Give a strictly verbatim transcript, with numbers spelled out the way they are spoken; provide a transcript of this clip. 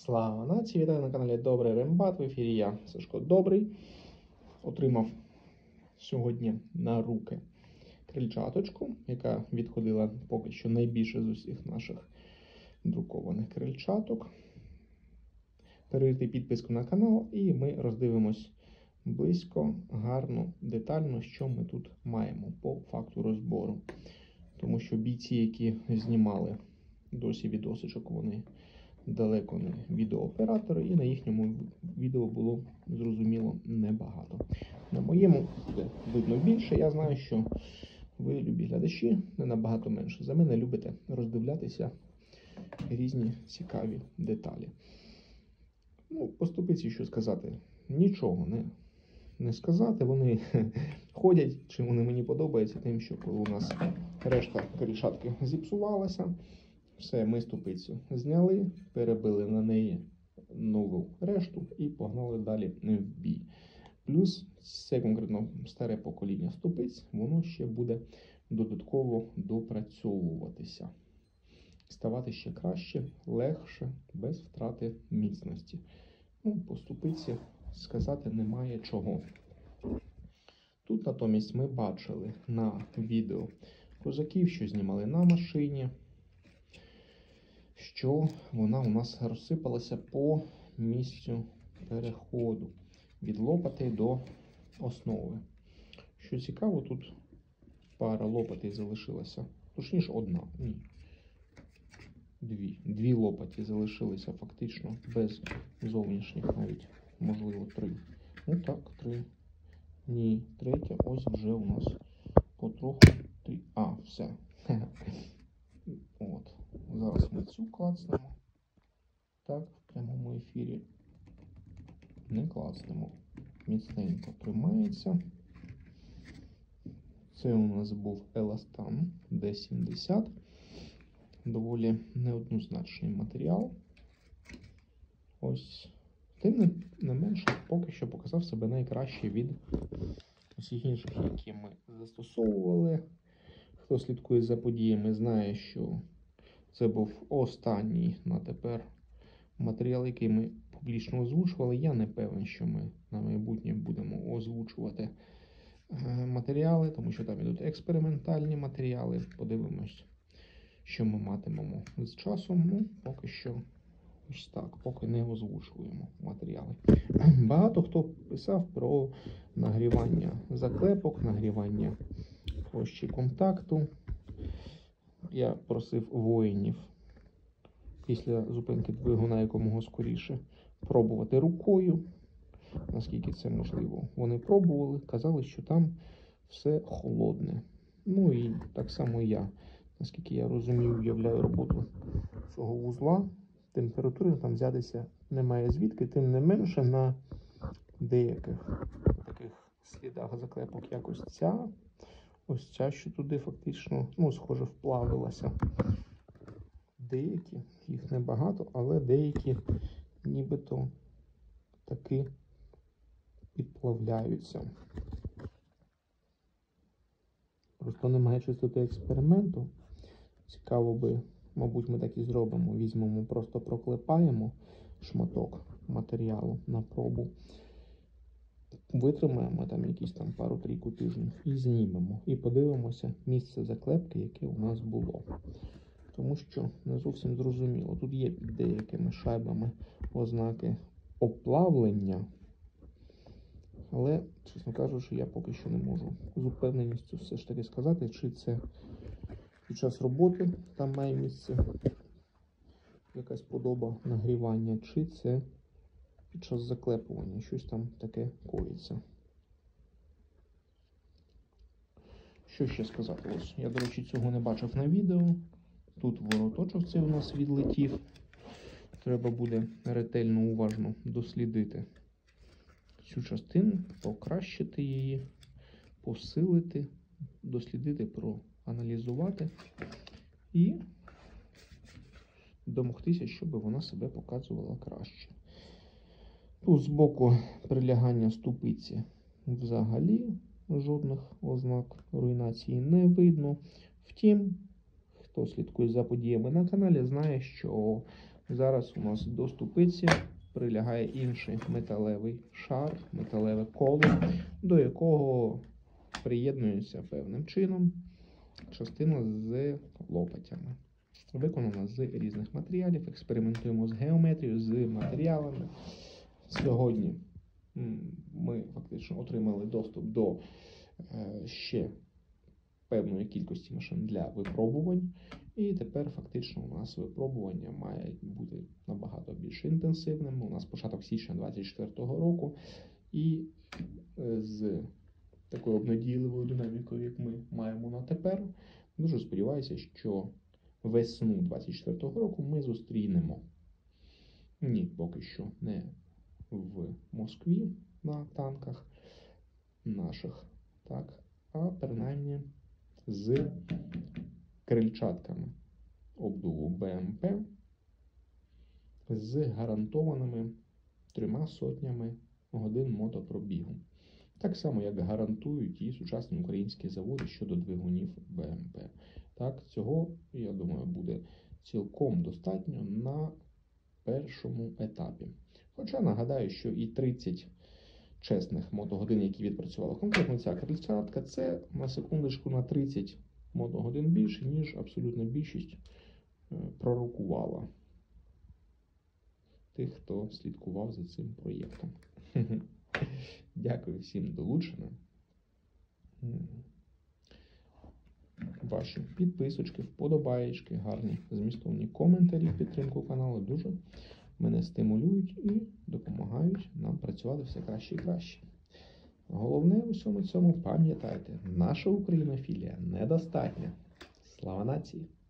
Слава нації! Вітаю на каналі Добрий Рембат. В ефірі я, Сашко Добрий. Отримав сьогодні на руки крильчаточку, яка відходила поки що найбільше з усіх наших друкованих крильчаток. Перейти підписку на канал і ми роздивимось близько, гарно, детально, що ми тут маємо по факту розбору. Тому що бійці, які знімали досі відосичок, вони далеко не відеооператори, і на їхньому відео було, зрозуміло, небагато. На моєму буде видно більше. Я знаю, що ви, любі глядачі, не набагато менше за мене любите роздивлятися різні цікаві деталі. Ну, по ступиці, що сказати, нічого не, не сказати. Вони ходять, чим вони мені подобаються, тим, що коли у нас решта крильчатки зіпсувалася, все, ми ступицю зняли, перебили на неї нову решту і погнали далі в бій. Плюс це конкретно старе покоління ступиць, воно ще буде додатково допрацьовуватися. Ставати ще краще, легше, без втрати міцності. Ну, по ступиці сказати немає чого. Тут натомість ми бачили на відео козаків, що знімали на машині, що вона у нас розсипалася по місцю переходу від лопатей до основи. Що цікаво, тут пара лопатей залишилася, точніше одна, ні, дві. Дві лопаті залишилися фактично без зовнішніх, навіть, можливо, три. Ну так, три. Ні, третя ось вже у нас потроху, три. А, все. От. Зараз ми цю клацнемо. Так, в прямому ефірі не клацнемо. Міцненько тримається. Це у нас був еластан Д сімдесят. Доволі неоднозначний матеріал. Ось. Тим не, не менше, поки що показав себе найкраще від усіх інших, які ми застосовували. Хто слідкує за подіями, знає, що це був останній на тепер матеріал, який ми публічно озвучували. Я не певен, що ми на майбутнє будемо озвучувати матеріали, тому що там ідуть експериментальні матеріали. Подивимось, що ми матимемо з часом. Ну, поки що ось так, поки не озвучуємо матеріали. Багато хто писав про нагрівання заклепок, нагрівання площі контакту. Я просив воїнів після зупинки двигуна якомога скоріше пробувати рукою, наскільки це можливо. Вони пробували, казали, що там все холодне. Ну і так само я, наскільки я розумію, уявляю роботу цього вузла, температури там взятися немає звідки, тим не менше на деяких таких слідах заклепок якось ця, ось ця, що туди фактично, ну, схоже, вплавилася. Деякі, їх небагато, але деякі нібито таки підплавляються. Просто немає чистоти експерименту. Цікаво би, мабуть, ми так і зробимо. Візьмемо, просто проклепаємо шматок матеріалу на пробу. Витримаємо там якісь там пару-трійку тижнів і знімемо. І подивимося місце заклепки, яке у нас було. Тому що не зовсім зрозуміло. Тут є під деякими шайбами ознаки оплавлення. Але, чесно кажучи, я поки що не можу з упевненістю все ж таки сказати, чи це під час роботи там має місце якась подоба нагрівання, чи це під час заклепування щось там таке коїться. Що ще сказати? Ось, я, до речі, цього не бачив на відео. Тут вороточок цей у нас відлетів. Треба буде ретельно, уважно дослідити цю частину, покращити її, посилити, дослідити, проаналізувати і домогтися, щоб вона себе показувала краще. Тут збоку прилягання ступиці взагалі жодних ознак руйнації не видно. Втім, хто слідкує за подіями на каналі, знає, що Зараз у нас до ступиці прилягає інший металевий шар, металеве коло, до якого приєднується певним чином частина з лопатями. Виконана з різних матеріалів, експериментуємо з геометрією, з матеріалами. Сьогодні ми фактично отримали доступ до ще певної кількості машин для випробувань. І тепер фактично у нас випробування має бути набагато більш інтенсивним. У нас початок січня двадцять четвертого року. І з такою обнадійливою динамікою, як ми маємо на тепер, дуже сподіваюся, що весну двадцять четвертого року ми зустрінемо. Ні, поки що не в Москві на танках наших, так, а принаймні з крильчатками обдуву БМП з гарантованими трьома сотнями годин мотопробігу. Так само, як гарантують і сучасні українські заводи щодо двигунів БМП. Так, цього, я думаю, буде цілком достатньо на першому етапі. Хоча нагадаю, що і тридцять чесних мотогодин, які відпрацювала конкретно ця крильчатка, це на секундочку на тридцять мотогодин більше, ніж абсолютна більшість пророкувала тих, хто слідкував за цим проєктом. Дякую всім долученим. Ваші підписочки, вподобаєчки, гарні змістовні коментарі в підтримку каналу дуже мене стимулюють і допомагають нам працювати все краще і краще. Головне у всьому цьому пам'ятайте, наша українофілія недостатня. Слава нації!